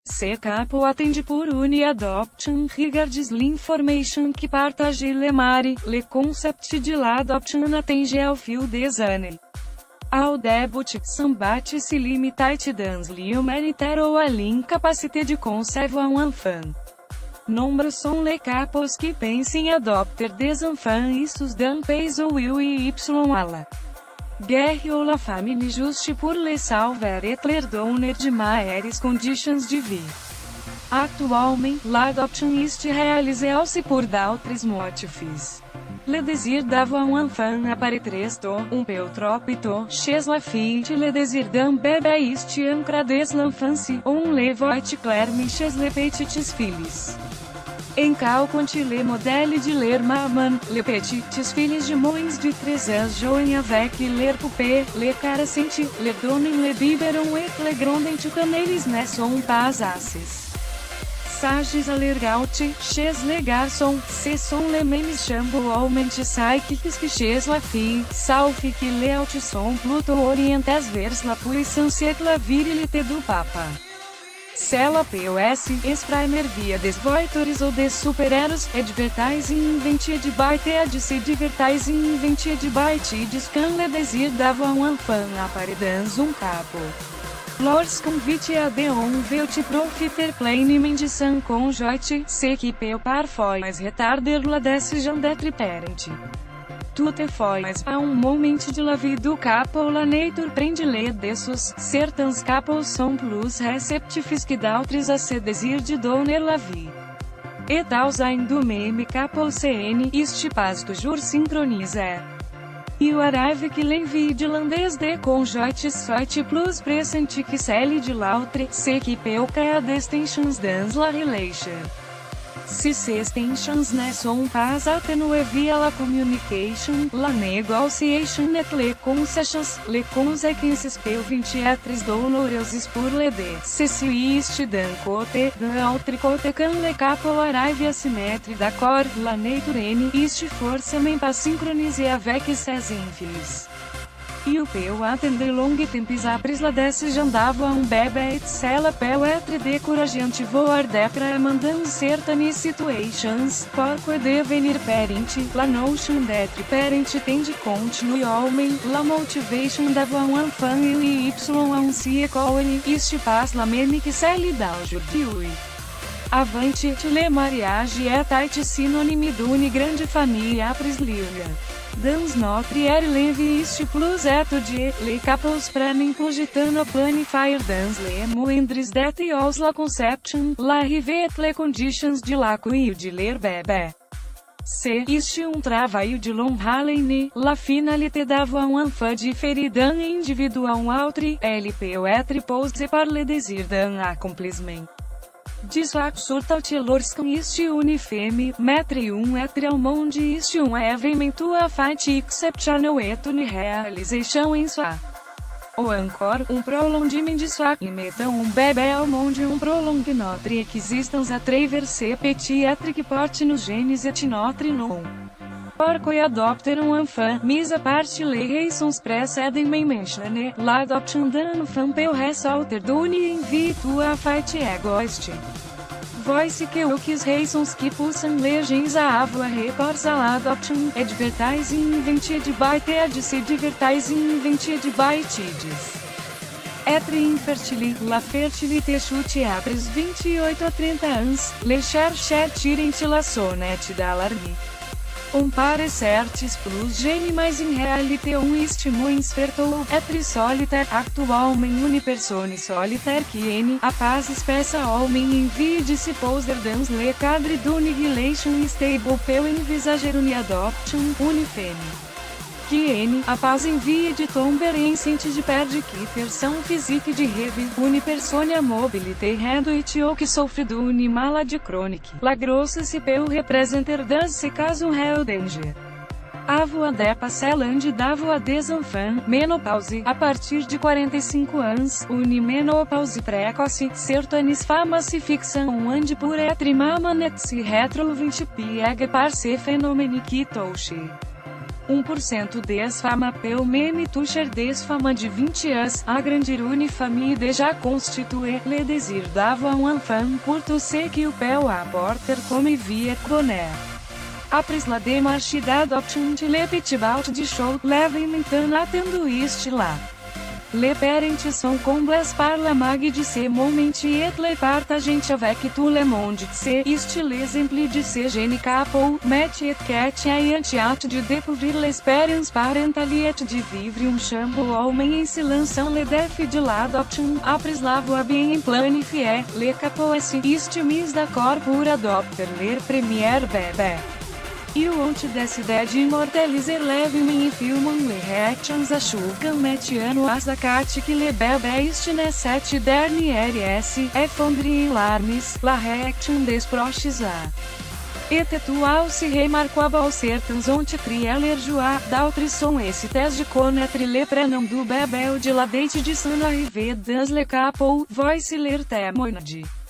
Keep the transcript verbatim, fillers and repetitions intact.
C capo atende por uni adoption regards l'information que partage le mari, le concept de l'adoption atenge ao fio design. Ao debut, sambat se limitate dans l'humanitaire ou à l'incapacité de conserver un enfant. Nombre sont les capos qui pensent em adopter des enfants issus d'un pays ou y à la guerre ou la famine juste pour les sauver et leur donner de meilleures conditions de vie. Actualment, l'adoption est réalisée aussi pour d'autres motifs. Le désir d'avoir un enfant apparaîtrait tôt, un peu trop tôt, chez la fille, le désir d'un bébé est ancré dès l'enfance, on le voit clairement chez les petites filles. Em calconte le modèle de leur maman, les petites filles de moins de três ans jouent avec leur poupée, les caressent, le donnent le biberon et le grondent quand eles ne sont pas assez sages à leur gaute. Chez les garçons, ce sont les mêmes chamboulements psychiques que chez la fille, sauf que les autres sont plutôt orientés vers la puissance et la virilité du papa. Se ela pos exprimer via des voitores ou des super-héros, advertising invented by Ted se divertising invented by Tides quand le désir d'avoir un enfant apparaît dans un capo. Lorsqu'on vit a de on veut profiter pleinement de son conjoint, ce qui peut parfois retarder la décision d'être parent. Toutefois, a um moment de la vie du capo la nature prende-le dessus, certains capos sont plus réceptifs que d'autres a ce désir de donner la vie. Et dans un du même capo cn, este pas toujours synchronisé. Il arrive que l'envie de l'un des conjoints soit plus presente que celle de l'autre, ce qui peut créer des tensions dans la relation. Si ces tensions ne sont pas atténuées via la communication, la negotiation et les concessions, les conséquences peuvent être douloureuses pour les deux. Ceci est d'un côté, d'un autre côté quand le capo arrive à se mettre d'accord, la nature est forcément pas synchronisée avec ses infilles. Il peut attendre longue temps après la décision d'avoir un bébé et cela peut être décourageante voire déprimant dans certaines situations. Pour devenir parent, la notion d'être parent tende continuellement, la motivation d'avoir un enfant et y a un siècle, este pas la même que celle d'aujourd'hui. Avant, le mariage est synonyme d'une grande famille après l'union. Dans notre ère l'envie est plus étudiée, les couples prennent cogitant à planifier dans les moindres détails la conception, l'arrivée et les conditions de l'accueil de leur bébé. C'est este um travail de longue haleine, la finalité d'avoir un enfant différé d'un individu à un autre, elle peut être posée par le désir d'un accomplissement. De sua sorte lorsqu'on est une femme, mettre un être au monde est un événement à fait exceptionnel et une réalisation em soi. Ou encore, um prolongement de soi, e mettre um bébé ao monde um prolonge notre existence à travers ce petit être qui porte nos genes et notre nom. Porque adopter um enfant, mis à part les raisons précédemment mentionnées, l'adoption d'un enfant peut resulter d'une envie à fait égoïste. Voici que o que as raisons que poussam les gens à avoir recours à l'adoption, advertising invented by Ted se divertising invented by Tides. Être infertile, la fertilité chute après vingt-huit à trente ans, les chercheurs tirent la sonnette d'alarme. On paraît certes plus jeune mais em réalité on est moins fertile, être solitaire, actuellement une personne solitaire qui en, a pas spécialement envie de se poser dans le cadre d'une relation stable peut envisager une adoption, une femme. Qui en, a pas envie de tomber enceinte de perdre que versão physique de rêve, une personne à mobilité réduite ou que souffre d'une maladie chronique. La grossesse peut représenter dans ce cas un réel danger. Avoir des passelandes d'avoir des enfants, menopause, a partir de quarenta e cinco anos, une menopause précoce, certaines femmes se fixam um ano pour être maman et se retrouvent piègues par ce phénomène qui touche um por cento desfama pel meme tucher desfama de vinte anos, a grande unifamille déjà constitue, le désir d'avoir un enfant pour tous ceux qui peut apporter comme vie bonheur. Après la démarche d'adoption de le petit baut de show, leve maintenant attendo isto là. Les parents sont comblés par la magie de ce moment et le partagent avec tout le monde. C'est ici l'exemple de ce jeune couple, Matt et Kat ayant hâte de découvrir l'expérience parentale et de vivre un chambre homem en se lançant le défi de l'adoption. Après l'avoir bien planifié, le couple est mis d'accord pour adopter leur premier bébé. E o ont décide de immortaliser levemente em filmam le reactions a Shugan Metiano as da Kat que le bébé est net dernier s, effondre larmes, la reaction des proches a. Et tout se remarquable certains ont trieler joie, d'autres sont excités de connaître le prénom du bébé ou de la date de son arrivée dans le couple, voici leur témoignage.